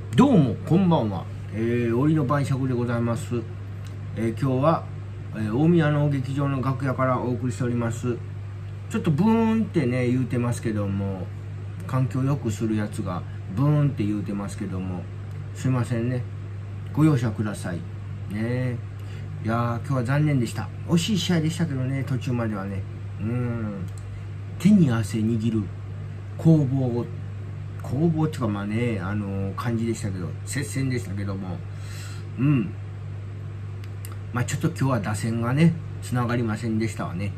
どうもこんばんは、折の晩酌でございます。今日は、大宮の劇場の楽屋からお送りしております。ちょっとブーンってね言うてますけども、環境良くするやつがブーンって言うてますけども、すいませんね、ご容赦くださいね。いやー、今日は残念でした。惜しい試合でしたけどね、途中まではね。手に汗握る攻防っていうか、まあね、感じでしたけど、接戦でしたけども、まあちょっと今日は打線がねつながりませんでしたわね。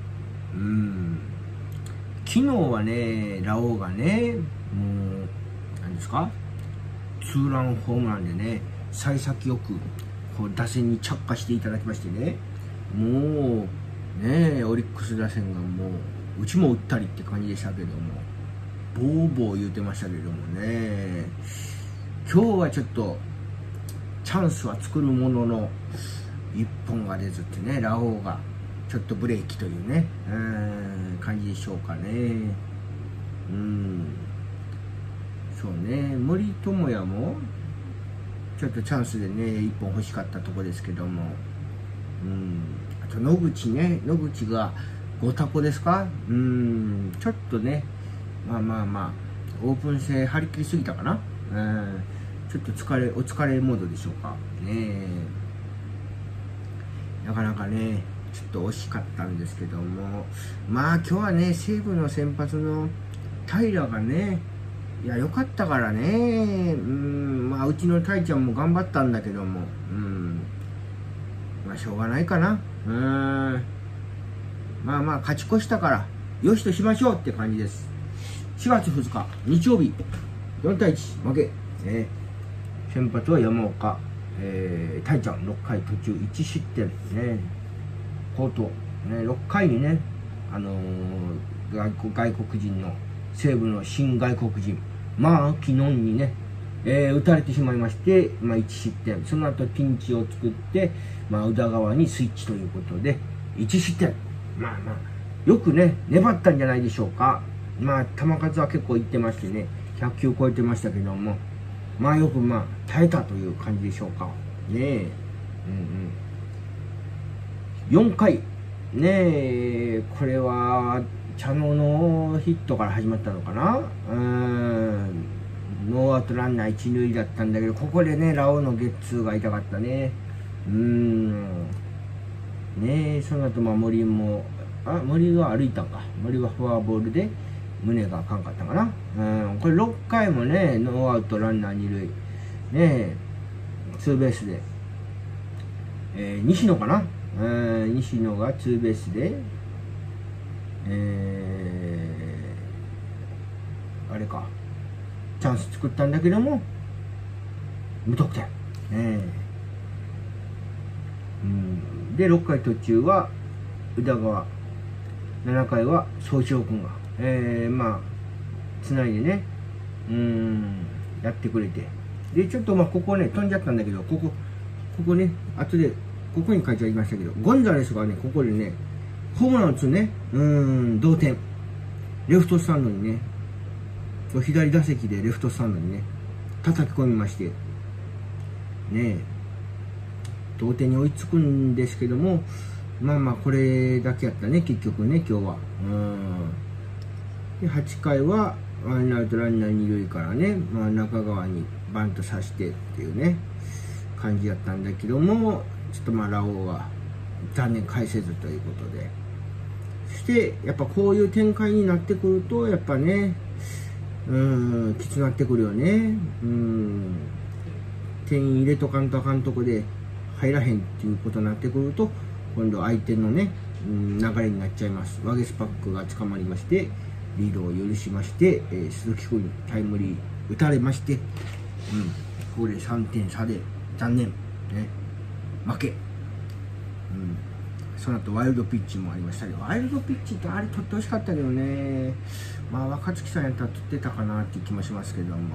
昨日はね、ラオウがね、もう何ですか、ツーランホームランでね、幸先よくこう打線に着火していただきましてね、もうね、オリックス打線がもううちも打ったりって感じでしたけども、ボーボー言うてましたけどもね、今日はちょっとチャンスは作るものの一本が出ずってね、ラオウがちょっとブレーキというね、感じでしょうかね。そうね、森友哉もちょっとチャンスでね一本欲しかったとこですけども、あと野口が5タコですか。ちょっとね、まあオープン戦張り切りすぎたかな。ちょっとお疲れモードでしょうかね。なかなかねちょっと惜しかったんですけども、まあ今日はね、西武の先発の平がね、いや良かったからね。まあうちのタイちゃんも頑張ったんだけども、まあしょうがないかな。まあ勝ち越したからよしとしましょうって感じです。4月2日日曜日、4対1負け。先発は山岡、タイちゃん6回途中1失点ね、好投ね。6回にね、外国人の西武の新外国人昨日にね、打たれてしまいまして、1失点。その後ピンチを作って、宇田川にスイッチということで1失点。よくね粘ったんじゃないでしょうか。球数は結構いってましてね、100球超えてましたけども、よく耐えたという感じでしょうかね。4回ね、これは茶野のヒットから始まったのかな。ノーアウトランナー一塁だったんだけど、ここでねラオウのゲッツーが痛かったね。その後森も森は歩いたんか。森はフォアボールで胸があかんかったかな。これ6回もねノーアウトランナー二塁ね、ツーベースで、西野かな。西野がツーベースで、あれか、チャンス作ったんだけども無得点。で6回途中は宇田川、7回は宗一郎君がつないでね、やってくれて、でちょっとここね飛んじゃったんだけど、ここね、後でここに書いてありましたけど、ゴンザレスがねここでねホームラン打つね、同点、レフトスタンドにね、左打席でレフトスタンドにね叩き込みましてね、同点に追いつくんですけども、これだけやったね結局ね今日は。で8回はワンアウトランナー二塁からね、中川にバントさせてっていうね感じやったんだけども、ちょっとラオウが残念返せずということで、そしてやっぱこういう展開になってくるとやっぱね、きつなってくるよね。点入れとかんとあかんとこで入らへんっていうことになってくると、今度相手のね、流れになっちゃいます。ワゲスパックが捕まりましてリードを許しまして、鈴木君にタイムリー打たれまして、ここで3点差で残念ね、負け。その後ワイルドピッチもありましたけど、ワイルドピッチってあれ取ってほしかったけどね、若月さんやったら取ってたかなっていう気もしますけども、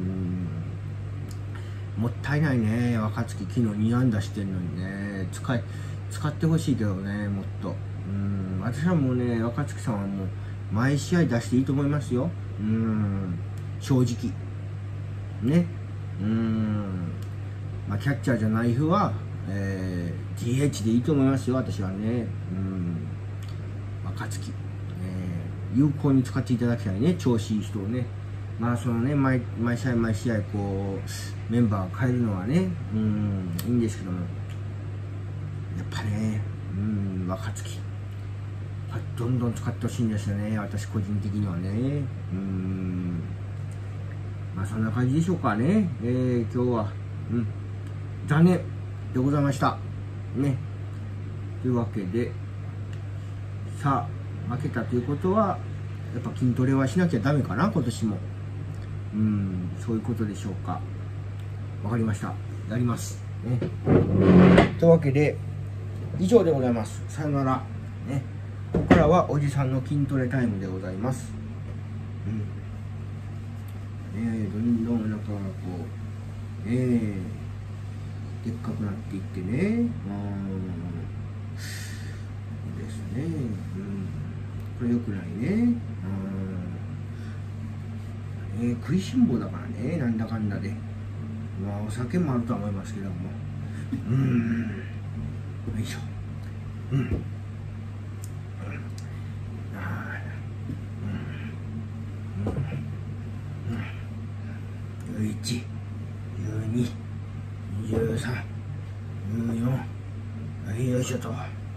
もったいないね。若月昨日2安打してんのにね、使ってほしいけどね、もっと。私はもうね、若月さんはもう毎試合出していいと思いますよ。正直ね。 まあ、キャッチャーじゃない日は、DH でいいと思いますよ、私はね。若月、有効に使っていただきたいね、調子いい人をね。まあそのね、毎試合こうメンバーを変えるのはね、いいんですけども、やっぱね、若月どんどん使ってほしいんですよね、私個人的にはね。まあそんな感じでしょうかね。今日は残念でございましたね。というわけで、さあ負けたということはやっぱ筋トレはしなきゃダメかな、今年も。そういうことでしょうか。わかりました。やりますね。というわけで以上でございます。さよならね。ここからはおじさんの筋トレタイムでございます。どんどんお腹がこうでっかくなっていってね。ですね。これ良くないね。食いしん坊だからね、なんだかんだで。まあお酒もあるとは思いますけども。よいしょ。11、12、23、14、はい、よいしょと。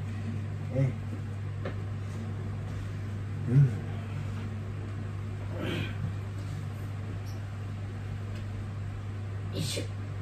よいしょ。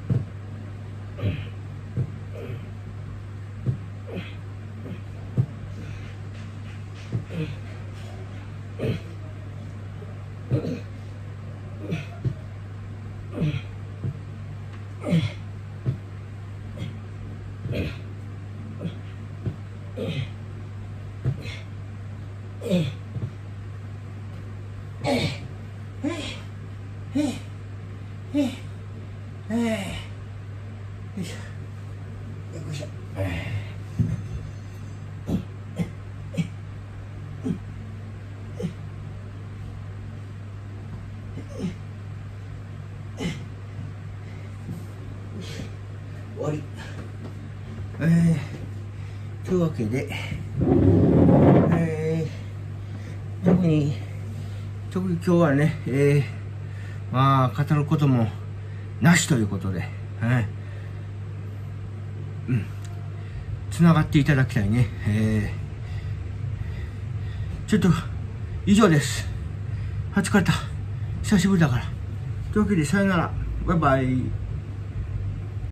終わり。というわけで、特に今日はね、まあ語ることもなしということで、つながっていただきたいね。ちょっと以上です。疲れた。久しぶりだから。というわけでさよなら。バイバイ。